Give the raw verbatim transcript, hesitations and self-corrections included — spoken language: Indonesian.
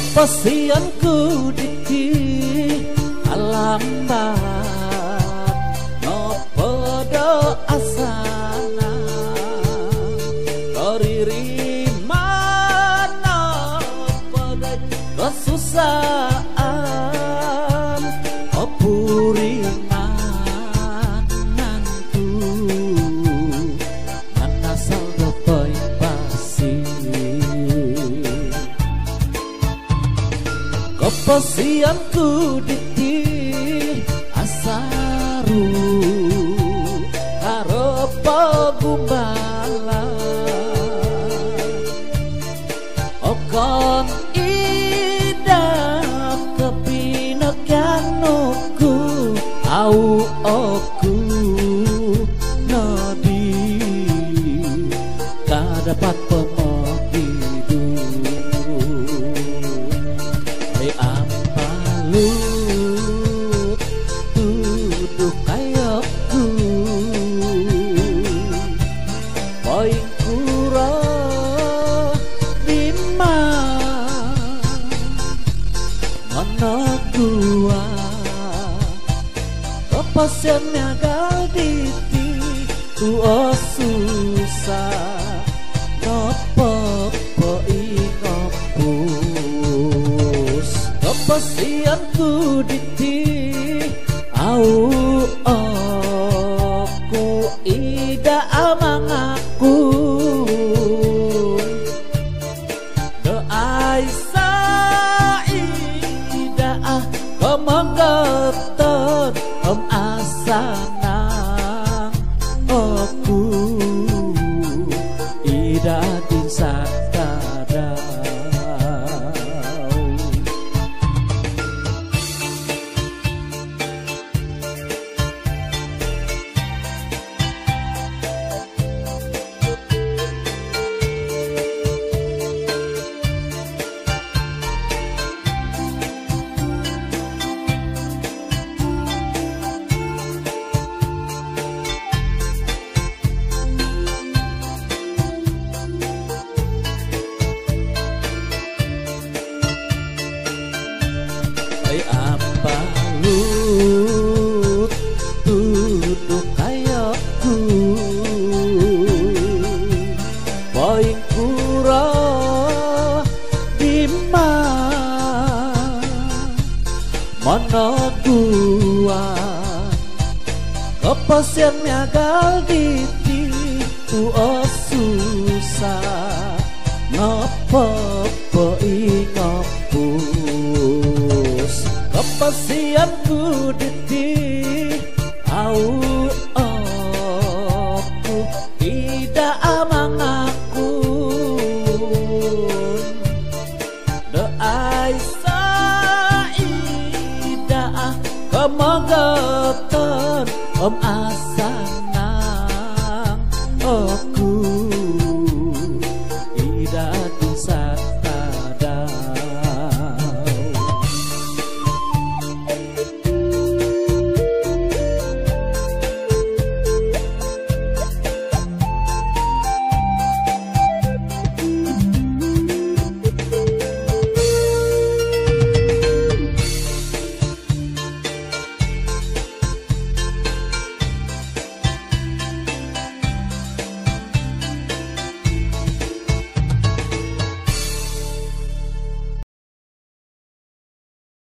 Kepasianku di alam bawah podo asana koriri mana pada kesusahan opuringan nantu manasal dopoy pasi kepasianku di asaru Gumbala okon idam kepinakanuku au oku nadi kadapat pemogidu ai ampalu duduk kayakku Oi kura bima mana gua kepasiannya gaditi tu susah nopo po ingopus kepasianku diti au aku ida amang aku doai saida ah kemanggetot om asana aku ida dinsakadau apa lu duduk kayakku poin kura bima mana gua kepasiannya galditi tu susah ngapa po ingopus kepasianku diti au aku tidak amang aku doai saida kemogotan om as